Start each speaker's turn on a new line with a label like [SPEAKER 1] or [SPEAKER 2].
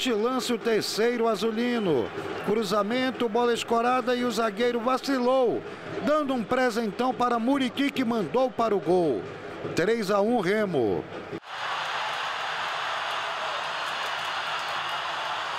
[SPEAKER 1] Neste lance, o terceiro azulino. Cruzamento, bola escorada e o zagueiro vacilou, dando um presentão para Muriqui, que mandou para o gol. 3-1 Remo.